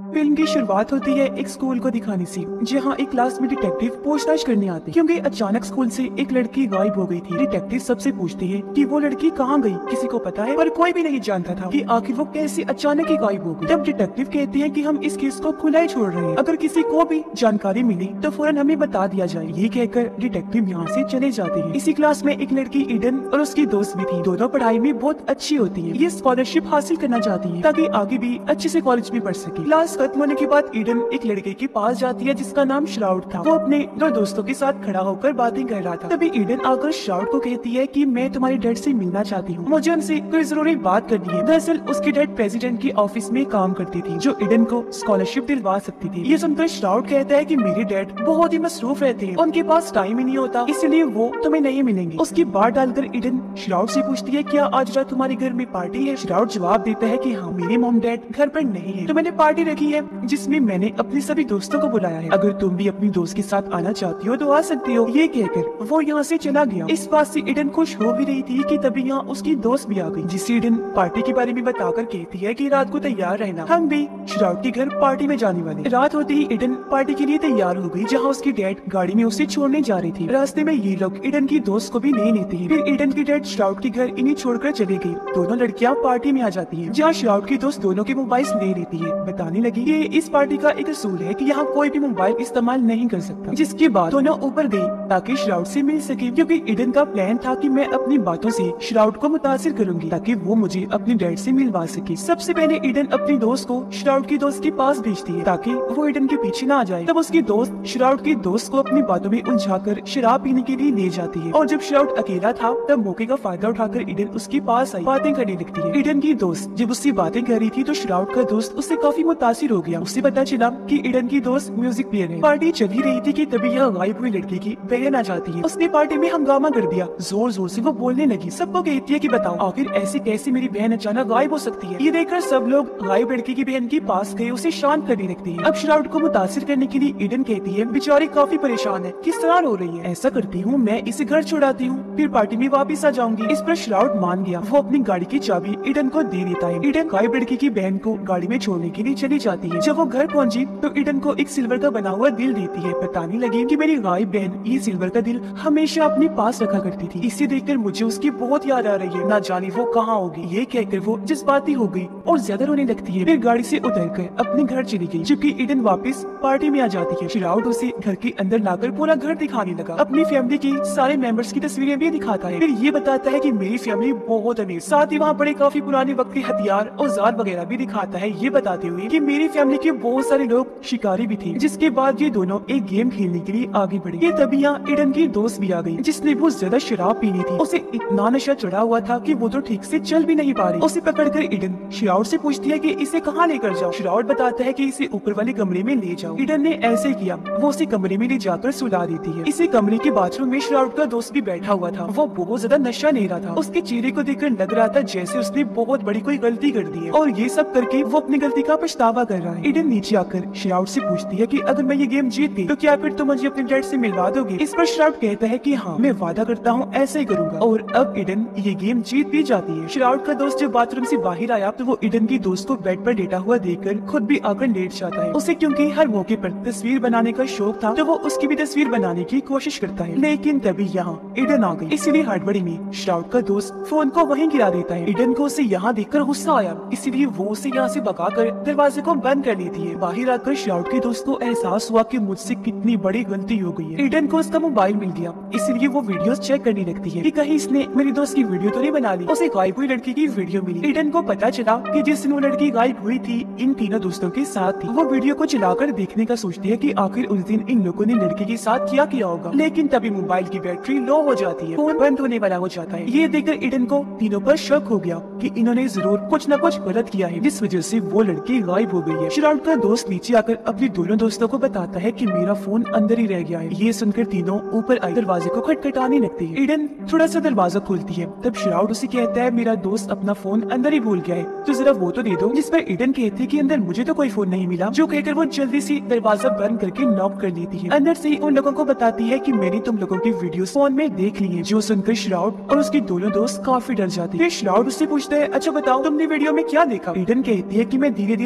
Film की शुरुआत होती है एक स्कूल को दिखाने से, जहां एक क्लास में डिटेक्टिव पूछताछ करने आते हैं क्योंकि अचानक स्कूल से एक लड़की गायब हो गई थी। डिटेक्टिव सबसे पूछते हैं कि वो लड़की कहाँ गई, किसी को पता है? पर कोई भी नहीं जानता था कि आखिर वो कैसे अचानक ही गायब हो गई। तब डिटेक्टिव कहते हैं कि हम इस केस को खुला ही छोड़ रहे हैं, अगर किसी को भी जानकारी मिली तो फौरन हमें बता दिया जाए। ये कहकर डिटेक्टिव यहाँ से चले जाते हैं। इसी क्लास में एक लड़की ईडन और उसकी दोस्त भी थी। दोनों पढ़ाई में बहुत अच्छी होती है। ये स्कॉलरशिप हासिल करना चाहती है ताकि आगे भी अच्छे से कॉलेज में पढ़ सके। क्लास खत्म होने के बाद ईडन एक लड़के के पास जाती है जिसका नाम श्राउड था। वो अपने दो दोस्तों के साथ खड़ा होकर बातें कर रहा था। तभी ईडन आकर श्राउड को कहती है कि मैं तुम्हारे डैड से मिलना चाहती हूँ, मुझे उनसे कोई जरूरी बात करनी है। दरअसल उसके डैड प्रेसिडेंट की ऑफिस में काम करती थी जो ईडन को स्कॉलरशिप दिलवा सकती थी। ये सुनकर श्राउड कहता है कि मेरे डैड बहुत ही मसरूफ रहते हैं, उनके पास टाइम ही नहीं होता, इसलिए वो तुम्हें नहीं मिलेंगे। उसकी बात डालकर ईडन श्राउड से पूछती है क्या आज रात तुम्हारे घर में पार्टी है? श्राउड जवाब देता है कि हाँ, मेरे मॉम डैड घर पर नहीं है तो मैंने पार्टी रखी है जिसमें मैंने अपने सभी दोस्तों को बुलाया है। अगर तुम भी अपनी दोस्त के साथ आना चाहती हो तो आ सकती हो। ये कहकर वो यहाँ से चला गया। इस बात से ईडन खुश हो भी रही थी कि तभी यहाँ उसकी दोस्त भी आ गई, जिसे ईडन पार्टी के बारे में बताकर कहती है कि रात को तैयार रहना, हम भी श्राउड के घर पार्टी में जाने वाले। रात होते ही ईडन पार्टी के लिए तैयार हो गई, जहाँ उसकी डैड गाड़ी में उसे छोड़ने जा रही थी। रास्ते में ये लोग ईडन की दोस्त को भी ले लेते हैं। फिर ईडन की डैड श्राउड के घर इन्हें छोड़कर चले गई। दोनों लड़कियाँ पार्टी में आ जाती है, जहाँ श्राउड की दोस्त दोनों के मोबाइल ले लेती है। बताने लगी कि इस पार्टी का एक असूल है कि यहाँ कोई भी मोबाइल इस्तेमाल नहीं कर सकता। जिसके बाद दोनों ऊपर गई ताकि श्राउड से मिल सके, क्योंकि ईडन का प्लान था कि मैं अपनी बातों से श्राउड को मुतासिर करूंगी ताकि वो मुझे अपने डैड से मिलवा सके। सबसे पहले ईडन अपनी दोस्त को श्राउड की दोस्त के पास भेजती है ताकि वो ईडन के पीछे ना आ जाए। तब उसकी दोस्त श्राउड की दोस्त को अपनी बातों में उलझाकर शराब पीने के लिए ले जाती है, और जब श्राउड अकेला था तब मौके का फायदा उठाकर ईडन उसके पास आई बातें करने लगती है। ईडन की दोस्त जब उससे बातें कर रही थी तो श्राउड का दोस्त उससे काफी मुतासिर हो गया। उसे पता चला कि ईडन की दोस्त म्यूजिक प्लेयर है। पार्टी चल ही रही थी कि तभी यह गायब हुई लड़की की बहन आ जाती है। उसने पार्टी में हंगामा कर दिया, जोर जोर से वो बोलने लगी। सबको कहती है कि बताओ आखिर ऐसे कैसे मेरी बहन अचानक गायब हो सकती है। ये देखकर सब लोग गायब लड़की की बहन के पास गए उसे शांत करने लगती है। अब श्राउड को मुतासिर करने के लिए ईडन कहती है बेचारी काफी परेशान है, किस तरह रो रही है। ऐसा करती हूँ मैं इसे घर छुड़ाती हूँ, फिर पार्टी में वापस आ जाऊंगी। इस पर श्राउड मान गया। वो अपनी गाड़ी की चाबी ईडन को दे देता है। ईडन गायब लड़की की बहन को गाड़ी में छोड़ने के लिए चली जाती है। जब वो घर पहुंची तो ईडन को एक सिल्वर का बना हुआ दिल देती है। बताने लगी कि मेरी गायब बहन ये सिल्वर का दिल हमेशा अपने पास रखा करती थी, इसे देखकर मुझे उसकी बहुत याद आ रही है, ना जाने वो कहाँ होगी। ये कहकर वो जज्बाती हो गई और ज्यादा रोने लगती है। फिर गाड़ी से उतरकर अपने घर चली गई, जबकि ईडन वापस पार्टी में आ जाती है। श्राउड उसे घर के अंदर लाकर पूरा घर दिखाने लगा। अपनी फैमिली की सारे मेंबर्स की तस्वीरें भी दिखाता है। फिर ये बताता है कि मेरी फैमिली बहुत अमीर, साथ ही वहाँ बड़े काफी पुराने वक्त के हथियार औजार वगैरह भी दिखाता है, ये बताते हुए कि मेरी फैमिली के बहुत सारे लोग शिकारी भी थे। जिसके बाद ये दोनों एक गेम खेलने के लिए आगे बढ़े। ये तभी यहाँ ईडन की दोस्त भी आ गई, जिसने बहुत ज्यादा शराब पीनी थी। उसे इतना नशा चढ़ा हुआ था कि वो तो ठीक से चल भी नहीं पा रही। उसे पकड़कर ईडन श्राउड से पूछती है कि इसे कहाँ लेकर जाओ। श्राउड बताता है कि इसे ऊपर वाले कमरे में ले जाओ। ईडन ने ऐसे किया, वो उसे कमरे में ले जाकर सुला देती है। इसी कमरे के बाथरूम में श्राउड का दोस्त भी बैठा हुआ था। वो बहुत ज्यादा नशा ले रहा था। उसके चेहरे को देखकर लग रहा था जैसे उसने बहुत बड़ी कोई गलती कर दी है, और ये सब करके वो अपनी गलती का पछतावा कर रहा है। ईडन नीचे आकर श्राउड से पूछती है कि अगर मैं ये गेम जीत गई तो क्या फिर तुम मुझे अपने डैड से मिलवा दोगे? इस पर श्राउड कहता है कि हाँ, मैं वादा करता हूँ ऐसे ही करूंगा। और अब ईडन ये गेम जीत भी जाती है। श्राउड का दोस्त जब बाथरूम से बाहर आया तो वो ईडन की दोस्त को बेड पर लेटा हुआ देखकर खुद भी आकर लेट जाता है। उसे क्योंकि हर मौके पर तस्वीर बनाने का शौक था तो वो उसकी भी तस्वीर बनाने की कोशिश करता है। लेकिन तभी यहाँ ईडन आ गई, इसीलिए हड़बड़ी में श्राउड का दोस्त फोन को वहीं गिरा देता है। ईडन को उसे यहाँ देखकर गुस्सा आया, इसीलिए वो उसे यहाँ से भगाकर दरवाजे को बंद कर लेती है। बाहर आकर श्राउड के दोस्त को एहसास हुआ कि मुझसे कितनी बड़ी गलती हो गई है। ईडन को उसका मोबाइल मिल गया, इसलिए वो वीडियोस चेक करने लगती है कि कहीं इसने मेरी दोस्त की वीडियो तो नहीं बना ली। उसे गायब हुई लड़की की वीडियो मिली। ईडन को पता चला कि जिस दिन वो लड़की गायब हुई थी इन तीनों दोस्तों के साथ थी। वो वीडियो को चलाकर देखने का सोचती है कि आखिर उस दिन इन लोगों ने लड़की के साथ क्या किया होगा। लेकिन तभी मोबाइल की बैटरी लो हो जाती है, फोन बंद होने वाला हो जाता है। ये देखकर ईडन को तीनों पर शक हो गया कि इन्होंने जरूर कुछ न कुछ गलत किया है, जिस वजह से वो लड़की गायब हो गई है। श्राउड का दोस्त नीचे आकर अपने दोनों दोस्तों को बताता है कि मेरा फोन अंदर ही रह गया है। ये सुनकर तीनों ऊपर आई दरवाजे को खटखटाने लगते हैं। ईडन थोड़ा सा दरवाजा खोलती है, तब श्राउड उसे कहता है मेरा दोस्त अपना फोन अंदर ही भूल गया है, तो जरा वो तो दे दो। जिस पर ईडन कहती है कि अंदर मुझे तो कोई फोन नहीं मिला। जो कहकर वो जल्दी से दरवाजा बंद करके लॉक कर लेती है। अंदर से ही उन लोगों को बताती है कि मैंने तुम लोगों की वीडियोस फोन में देख ली है। जो सुनकर श्राउड और उसके दोनों दोस्त काफी डर जाते हैं। श्राउड उससे पूछता है अच्छा बताओ तुमने वीडियो में क्या देखा? ईडन कहती है कि मैं धीरे धीरे वीडियो देख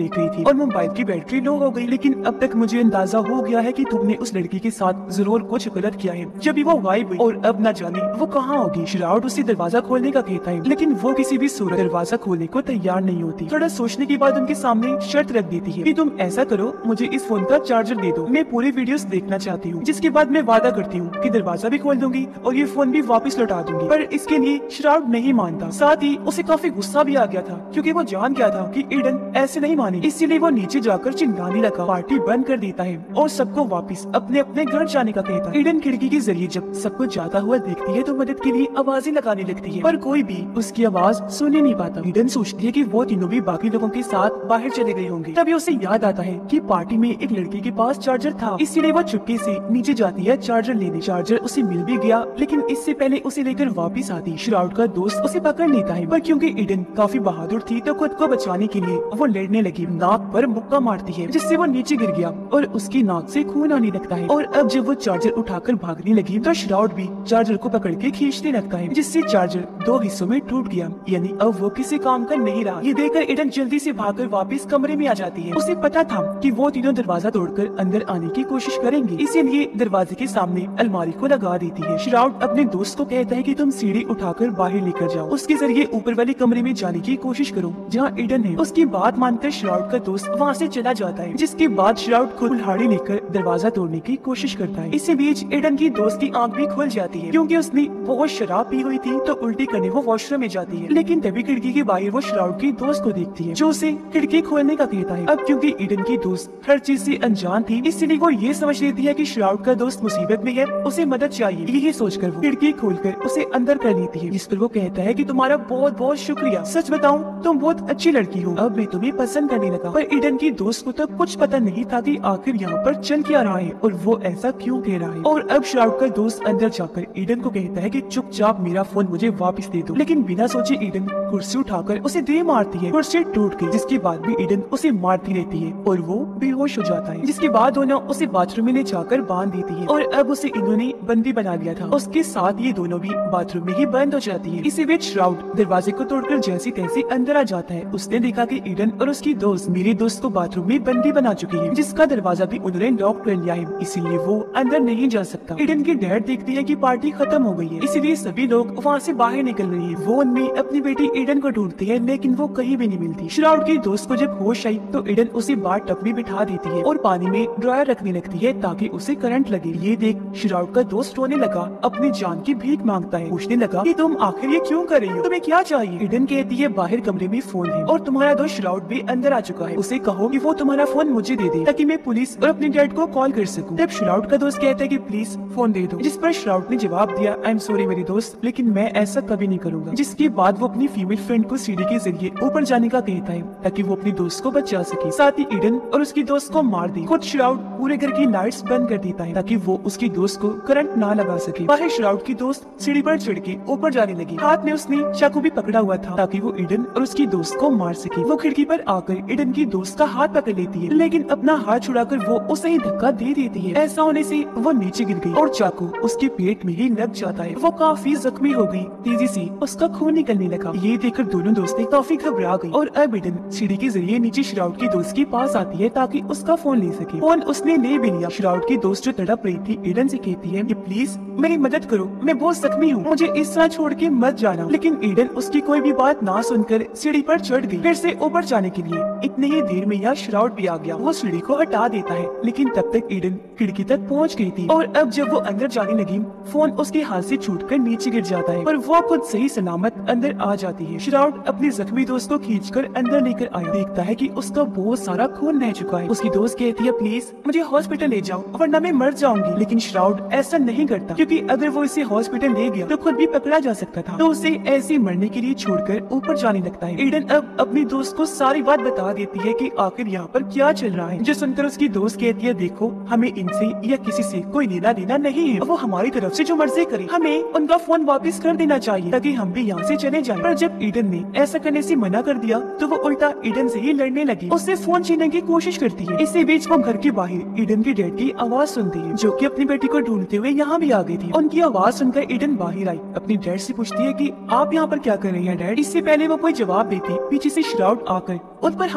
देख रही थी और मोबाइल की बैटरी लो हो गई। लेकिन अब तक मुझे अंदाजा हो गया है कि तुमने उस लड़की के साथ जरूर कुछ गलत किया है। जब भी वो गायब हुई और अब न जाने वो कहाँ होगी। शिराउट उसे दरवाजा खोलने का कहता है, लेकिन वो किसी भी सूरत दरवाजा खोलने को तैयार नहीं होती। थोड़ा सोचने के बाद उनके सामने शर्त रख देती है कि तुम ऐसा करो, मुझे इस फोन का चार्जर दे दो, मैं पूरी वीडियोस देखना चाहती हूँ। जिसके बाद मैं वादा करती हूँ कि दरवाजा भी खोल दूंगी और ये फोन भी वापस लौटा दूंगी। पर इसके लिए शिराउट नहीं मानता। साथ ही उसे काफी गुस्सा भी आ गया था, क्योंकि वो जान गया था कि ईडन ऐसे नहीं माने। इसीलिए वो नीचे जाकर चिल्लाने लगा, पार्टी बंद कर देता है और सबको वापस अपने अपने घर जाने का कहता है। ईडन खिड़की के जरिए जब सबको जाता हुआ देखती है तो मदद के लिए आवाजें लगाने लगती है, पर कोई भी उसकी आवाज सुन ही नहीं पाता। ईडन सोचती है कि वो तीनों भी बाकी लोगों के साथ बाहर चले गए होंगे। तभी उसे याद आता है कि पार्टी में एक लड़की के पास चार्जर था, इसीलिए वो चुपके से नीचे जाती है चार्जर लेने। चार्जर उसे मिल भी गया, लेकिन इससे पहले उसे लेकर वापस आती शिराउट का दोस्त उसे पकड़ लेता है। पर क्योंकि ईडन काफी बहादुर थी तो खुद को बचाने के लिए वो लड़ने लगी, नाक पर मुक्का मारती है जिससे वो नीचे गिर गया और उसकी नाक से खून आने लगता है। और अब जब वो चार्जर उठाकर भागने लगी तो शिराउट भी चार्जर को पकड़ के खींचने लगता है, जिससे चार्जर दो हिस्सों में टूट गया, यानी अब वो किसी काम का नहीं रहा। ये देखकर ईडन जल्दी से भागकर वापस कमरे में आ जाती है। उसे पता था कि वो तीनों दरवाजा तोड़कर अंदर आने की कोशिश करेंगे, इसीलिए दरवाजे के सामने अलमारी को लगा देती है। शिराउट अपने दोस्त को कहता है कि तुम सीढ़ी उठाकर बाहर लेकर जाओ, उसके जरिए ऊपर वाले कमरे में जाने की कोशिश करो जहाँ ईडन है। उसकी बात मानकर शिराउट का दोस्त वहाँ से चला जाता है, जिसके बाद शिराउट खुद कुल्हाड़ी लेकर दरवाजा तोड़ने की कोशिश करता है। इसी बीच ईडन की दोस्त की आंख भी खुल जाती है, क्योंकि उसने बहुत शराब पी हुई थी तो उल्टी करने वो वॉशरूम में जाती है। लेकिन तभी खिड़की के बाहर वो शिराउट की दोस्त को देखती है, जो उसे खिड़की खोलने का कहता है। अब क्योंकि ईडन की दोस्त हर चीज से अनजान थी, इसलिए वो ये समझ लेती है कि शिराउट का दोस्त मुसीबत में है, उसे मदद चाहिए। यही सोचकर वो खिड़की खोलकर उसे अंदर कर लेती है, जिस पर वो कहता है कि तुम्हारा बहुत बहुत शुक्रिया, सच बताऊं तुम बहुत अच्छी लड़की हो, अब मैं तुम्हें पसंद करने लगा। पर ईडन की दोस्त को तो कुछ पता नहीं था कि आखिर यहाँ पर चल क्या रहा है और वो ऐसा क्यों कह रहा है। और अब शिराउट का दोस्त अंदर जाकर ईडन को कहता है कि चुपचाप मेरा फोन मुझे वापस दे दो। लेकिन बिना सोचे ईडन कुर्सी उठाकर उसे दे मारती है, कुर्सी टूट गई, जिसके बाद भी ईडन उसे मारती रहती है और वो बेहोश हो जाता है। जिसके बाद दोनों उसे बाथरूम में ले जाकर बांध देती है और अब उसे इन्होंने बंदी बना लिया था। उसके साथ ये दोनों भी बाथरूम में ही बंद हो जाती है। इसी बीच शिराउट दरवाजे को तोड़कर जैसे तैसे अंदर आ जाता है। उसने देखा कि ईडन और उसकी दोस्त मेरे दोस्त को बाथरूम में बंदी बना चुकी है, जिसका दरवाजा भी उन्होंने लॉक कर लिया है, इसीलिए वो अंदर नहीं जा सकता। ईडन की डैड देखती है कि पार्टी खत्म हो गई है, इसीलिए सभी लोग वहाँ से बाहर निकल रहे हैं। वो उनमें अपनी बेटी ईडन को ढूंढते हैं, लेकिन वो कहीं भी नहीं मिलती। शिराउट की दोस्त को जब होश आई तो ईडन उसे बाथ टब में बिठा देती है और पानी में ड्रायर रखने लगती है ताकि उसे करंट लगे। ये देख शिराउट का दोस्त रोने लगा, अपनी जान की भीख मांगता है, पूछने लगा कि तुम आखिर ये क्यों कर रही हो, तुम्हें क्या चाहिए। ईडन कहती है बाहर कमरे में फोन है और तुम्हारा दोस्त शिराउट भी अंदर आ चुका है, उसे कहो कि वो तुम्हारा फोन मुझे दे दे ताकि मैं पुलिस और अपने डैड को कॉल कर सकूं। तब शिराउट का दोस्त कहता है कि प्लीज फोन दे दो, जिस पर शिराउट ने जवाब दिया आई एम सॉरी मेरी दोस्त, लेकिन मैं ऐसा कभी नहीं करूंगा। जिसके बाद वो अपनी फीमेल फ्रेंड को सीढ़ी के जरिए ऊपर जाने का कहता है ताकि वो अपनी दोस्त को बचा सके। साथ ही ईडन और उसकी दोस्त को मार दे। खुद शिराउट पूरे घर की लाइट्स बंद कर देता है ताकि वो उसकी दोस्त को करंट ना लगा सके। बाहर शिराउट की दोस्त सीढ़ी पर चढ़ के ऊपर जाने लगी, हाथ में उसने चाकू भी पकड़ा हुआ था ताकि वो ईडन और उसकी दोस्त को मार सके। वो खिड़की पर आकर ईडन की दोस्त का हाथ पकड़ लेती है, लेकिन अपना हाथ छुड़ाकर वो उसे ही धक्का दे देती है। ऐसा होने से वो नीचे गिर गई और चाकू उसके पेट में ही लग जाता है। वो काफी जख्मी हो गई, तेजी से उसका खून निकलने लगा। ये देखकर दोनों दोस्तें काफी घबरा गई और अब ईडन सीढ़ी के जरिए नीचे शिराउट की दोस्त के पास आती है ताकि उसका फोन ले सके। फोन उसने ले भी लिया। शिराउट की दोस्त जो तड़प रही थी ईडन से कहती है कि प्लीज मेरी मदद करो, मैं बहुत जख्मी हूँ, मुझे इस तरह छोड़ के मत जाना। लेकिन ईडन उसकी कोई भी बात ना सुनकर सीढ़ी पर चढ़ गई फिर से ऊपर जाने के लिए। इतने ही देर में यहाँ शिराउट भी आ गया। वो सीढ़ी को हटा देता है, लेकिन तब तक ईडन खिड़की तक पहुँच गई थी और अब जब वो अंदर जाने लगी फोन उसके हाथ से छूटकर नीचे गिर जाता है, पर वो खुद सही सलामत अंदर आ जाती है। शिराउट अपने जख्मी दोस्त को खींचकर अंदर लेकर आया, देखता है कि उसका बहुत सारा खून बह चुका है। उसकी दोस्त कहती है प्लीज मुझे हॉस्पिटल ले जाओ वरना मैं मर जाऊंगी, लेकिन शिराउट ऐसा नहीं करता क्योंकि अगर वो इसे हॉस्पिटल ले गया तो खुद भी पकड़ा जा सकता था, तो उसे ऐसे मरने के लिए छोड़कर ऊपर जाने लगता है। ईडन अब अपनी दोस्त को सारी बात बता देती है कि आखिर यहाँ पर क्या चल रहा है, जो सुनकर उसकी दोस्त कहती है देखो हमें इनसे या किसी से कोई लेना देना नहीं है, वो हमारी तरफ से जो मर्जी करे, हमें उनका फोन वापस कर देना चाहिए ताकि हम भी यहाँ से चले जाएं। पर जब ईडन ने ऐसा करने से मना कर दिया तो वो उल्टा ईडन से ही लड़ने लगी, उससे फोन छीनने की कोशिश करती है। इसी बीच वो घर के बाहर ईडन के डैड की आवाज सुनती है, जो कि अपनी बेटी को ढूंढते हुए यहाँ भी आ गई थी। उनकी आवाज सुनकर ईडन बाहर आई, अपनी डैड से पूछती है कि आप यहाँ पर क्या कर रही हैं डैड। इससे पहले वो कोई जवाब देती पीछे से शिराउट आकर उन पर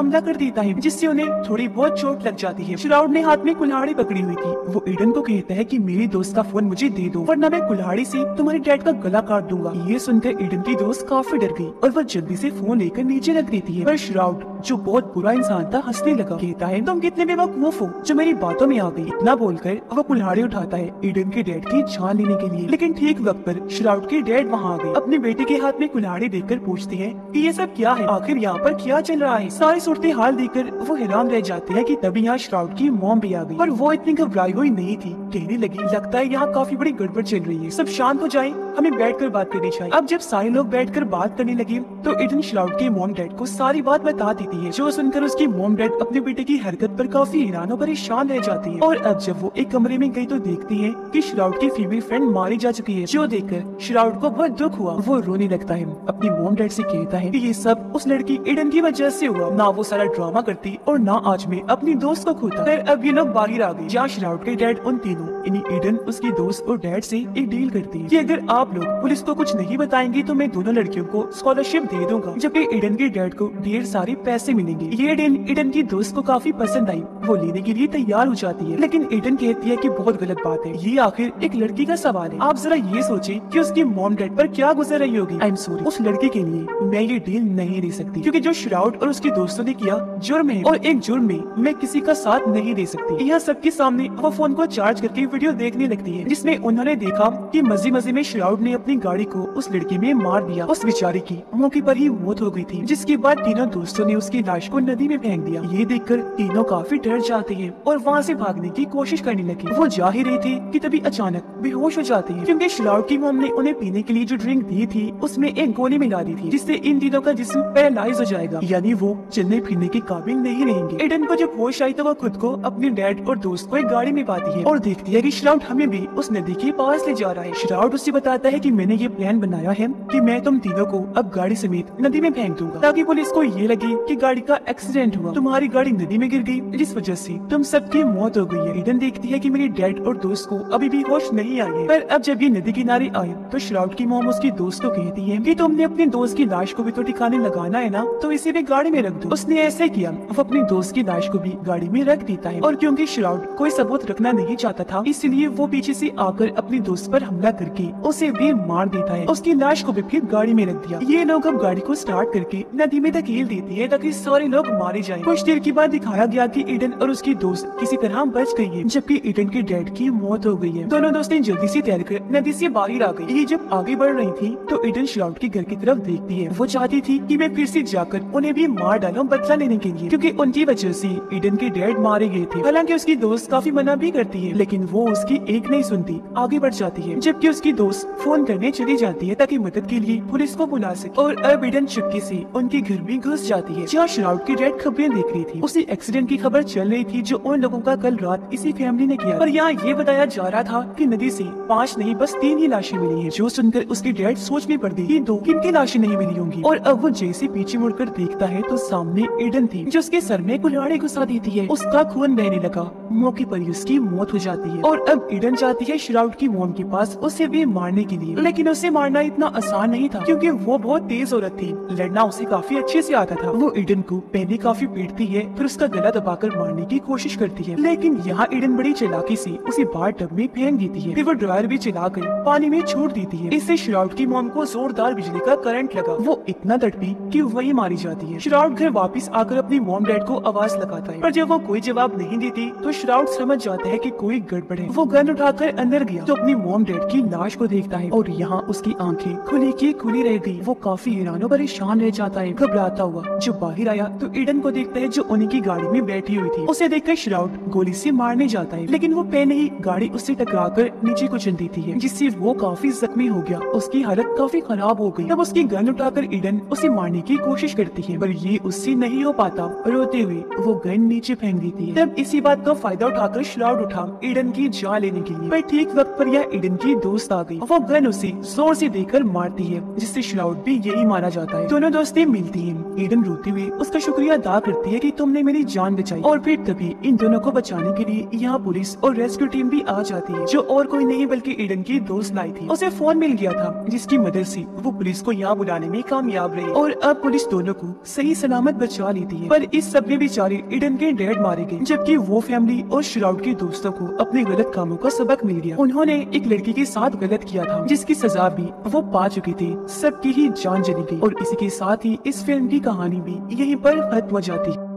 हमला कर देता है, जिससे उन्हें थोड़ी बहुत चोट लग जाती है। श्राउड ने हाथ में कुल्हाड़ी पकड़ी हुई थी। वो ईडन को कहता है कि मेरी दोस्त का फोन मुझे दे दो, वरना मैं कुल्हाड़ी से तुम्हारे डैड का गला काट दूंगा। ये सुनकर ईडन की दोस्त काफी डर गई और वो जल्दी से फोन लेकर नीचे रख देती है। पर श्राउड, जो बहुत बुरा इंसान था, हंसने लगा। कहता है तुम कितने बेवकूफ हो जो मेरी बातों में आ गई। इतना बोलकर वो कुल्हाड़ी उठाता है ईडन के डैड की जान लेने के लिए। लेकिन ठीक वक्त पर श्राउड के डैड वहाँ आ गए। अपने बेटे के हाथ में कुल्हाड़ी देखकर पूछते हैं कि ये सब क्या है, आखिर यहाँ पर क्या चल रहा है। सारी सूरत हाल देखकर वो हैरान रह जाते हैं कि तभी यहाँ श्राउड की मॉम भी आ गई। पर वो इतनी घबराई हुई नहीं थी। कहने लगी, लगता है यहाँ काफी बड़ी गड़बड़ चल रही है, सब शांत हो जाए, हमें बैठकर बात करनी चाहिए। अब जब सारे लोग बैठकर बात करने लगे तो ईडन श्राउड के मॉम डैड को सारी बात बता देती है, जो सुनकर उसकी मॉम डैड अपने बेटे की हरकत पर काफी हैरान और परेशान रह जाती है। और अब जब वो एक कमरे में गई तो देखती है कि श्राउड की फीमेल फ्रेंड मारी जा चुकी है, जो देखकर श्राउड को बहुत दुख हुआ। वो रोने लगता है, अपनी मॉम डैड से कहता है कि ये सब उस लड़की ईडन की वजह से हुआ, ना वो सारा ड्रामा करती और ना आज मैं अपनी दोस्त को खोता। फिर अब ये लोग बाहर आ गए, जहाँ श्राउड के डैड उन तीनों यानी ईडन, उसकी दोस्त और डैड से एक डील करती है कि अगर आप लोग पुलिस को कुछ नहीं बताएंगे तो मैं दोनों लड़कियों को स्कॉलरशिप दे दूंगा, जबकि ईडन के डैड को ढेर सारे पैसे मिलेंगे। ये डील ईडन की दोस्त को काफी पसंद आई, वो लेने के लिए तैयार हो जाती है। लेकिन ईडन कहती है कि बहुत गलत बात है, ये आखिर एक लड़की का सवाल है। आप जरा ये सोचिए कि उसकी मॉम डैड पर क्या गुजर रही होगी। आई एम सॉरी, उस लड़की के लिए मैं ये डील नहीं दे सकती, क्योंकि जो श्राउड और उसके दोस्तों ने किया जुर्म है, और एक जुर्म में मैं किसी का साथ नहीं दे सकती। यहाँ सबके सामने वो फोन को चार्ज करके वीडियो देखने लगती है, जिसमें उन्होंने देखा कि मजे मजे में श्राउड ने अपनी गाड़ी को उस लड़की में मार दिया। उस बेचारी की मौके पर ही मौत हो गई थी, जिसके बाद तीनों दोस्तों ने उसकी लाश को नदी में फेंक दिया। ये देखकर तीनों काफी डर जाते हैं और वहाँ से भागने की कोशिश करने लगे। वो जा ही रहे थे कि तभी अचानक बेहोश हो जाते हैं, क्योंकि श्राउड की मॉम ने उन्हें पीने के लिए जो ड्रिंक दी थी उसमें एक गोली मिला दी थी, जिससे इन तीनों का जिस्म पैरालाइज हो जाएगा, यानी वो चलने फिरने के काबिल नहीं रहेंगे। ईडन को जब होश आई तो वो खुद को अपने डैड और दोस्त को एक गाड़ी में पाती है और देखती है कि श्राउड हमें भी उस नदी के पास ले जा रहा है। श्राउड उससे बताता है कि मैंने ये प्लान बनाया है कि मैं तुम तीनों को अब गाड़ी समेत नदी में फेंक दूंगा, ताकि पुलिस को ये लगे कि गाड़ी का एक्सीडेंट हुआ, तुम्हारी गाड़ी नदी में गिर गई, जिस वजह से तुम सबकी मौत हो गई है। ईडन देखती है कि मेरे डैड और दोस्त को अभी भी होश नहीं आई है। पर अब जब ये नदी किनारे आए तो श्राउड की मॉम उसकी दोस्त को कहती है कि तुमने अपने दोस्त की लाश को भी तो ठिकाने लगाना है ना, तो इसे भी गाड़ी में रख दो। उसने ऐसे किया, वो अपनी दोस्त की लाश को भी गाड़ी में रख देता है। और क्योंकि श्राउड कोई सबूत रखना नहीं चाहता था, इसलिए वो पीछे से आकर अपनी दोस्त पर हमला करके उसे भी मार देता है। उसकी लाश को भी फिर गाड़ी में रख दिया। ये लोग अब गाड़ी को स्टार्ट करके नदी में धकेल देती है ताकि सारे लोग मारे जाएं। कुछ देर के बाद दिखाया गया कि ईडन और उसकी दोस्त किसी तरह बच गई है, जबकि ईडन के डैड की मौत हो गई है। दोनों दोस्तें जल्दी से तैरकर नदी से बाहर आ गई। ये जब आगे बढ़ रही थी तो ईडन श्राउड के घर की तरफ देखती है। वो चाहती थी कि मैं फिर से जाकर उन्हें भी मार डालूं बदला लेने के लिए, क्योंकि उनकी वजह से ईडन के डैड मारे गए थे। हालांकि उसकी दोस्त काफी मना भी करती है, लेकिन वो उसकी एक नहीं सुनती, आगे बढ़ जाती है। जबकि उसकी दोस्त फोन करने चली जाती है ताकि मदद के लिए पुलिस को बुला सके। और अब ईडन चुपके से उनके घर में घुस जाती है, जहाँ श्राउड की डैड खबरें देख रही थी। उसी एक्सीडेंट की खबर चल रही थी जो उन लोगों का कल रात इसी फैमिली ने किया। पर यहाँ ये बताया जा रहा था कि नदी से 5 नहीं बस 3 ही लाशें मिली हैं, जो सुनकर उसकी डैड सोच में पड़ गई कि 2 किनकी लाशें नहीं मिली होंगी। और अब वो जैसे पीछे मुड़कर देखता है तो सामने ईडन थी, जो उसके सर में कुल्हाड़ी घुसा देती है। उसका खून बहने लगा, मौके पर ही उसकी मौत हो जाती है। और अब ईडन चाहती है श्राउड की मॉम के पास उसे भी मारने के लिए, लेकिन उसे मारना इतना आसान नहीं था, क्योंकि वो बहुत तेज औरत थी। लड़ना उसे काफी अच्छे से आता था। वो ईडन को पहले काफी पीटती है, फिर उसका गला दबाकर मारने की कोशिश करती है। लेकिन यहाँ ईडन बड़ी चालाकी से उसे बाहर टब में फेंक देती है। फिर वो ड्रायर भी चलाकर पानी में छोड़ देती है। इससे श्राउड की मॉम को जोरदार बिजली का करंट लगा। वो इतना तड़पी कि वही मारी जाती है। श्राउड घर वापस आकर अपनी मॉम डैड को आवाज लगाता है, पर जब वो कोई जवाब नहीं देती तो श्राउड समझ जाता है कि कोई गड़बड़ है। वो गन उठाकर अंदर गया तो अपनी मॉम डैड की लाश को देखता है और यहाँ उसकी आंखें खुली की खुली रह गई। वो काफी हैरान और परेशान रह जाता है। घबराता हुआ जो बाहर आया तो ईडन को देखता है, जो उन्हीं की गाड़ी में बैठी हुई थी। उसे देखकर श्राउड गोली से मारने जाता है, लेकिन वो पहले ही गाड़ी उससे टकराकर नीचे कुचल देती है, जिससे वो काफी जख्मी हो गया। उसकी हालत काफी खराब हो गई। तब उसकी गन उठाकर ईडन उसे मारने की कोशिश करती है, पर ये उससे नहीं हो पाता। रोते हुए वो गन नीचे फेंक देती है। तब इसी बात का फायदा उठाकर श्राउड उठा ईडन की जान लेने के लिए, पर ठीक वक्त पर यह ईडन की दोस्त आ गई। वो गन उसे जोर से देकर मारती है, जिससे श्राउड भी यही मारा जाता है। दोनों दोस्तें मिलती हैं। ईडन रोते हुए उसका शुक्रिया अदा करती है कि तुमने मेरी जान बचाई। और फिर तभी इन दोनों को बचाने के लिए यहाँ पुलिस और रेस्क्यू टीम भी आ जाती है, जो और कोई नहीं बल्कि ईडन की दोस्त लाई थी। उसे फोन मिल गया था, जिसकी मदद से वो पुलिस को यहाँ बुलाने में कामयाब रही। और अब पुलिस दोनों को सही सलामत बचा लेती है। पर इस सब में बेचारे ईडन के डैड मारे गए, जबकि वो फैमिली और श्राउड के दोस्तों को अपने गलत कामों का सबक मिल गया। उन्होंने एक लड़की के साथ गलत किया था जिसकी सजा भी वो पा चुके थे। सबकी ही जान चली गई और इसी के साथ ही इस फिल्म की कहानी भी यहीं पर खत्म हो जाती है।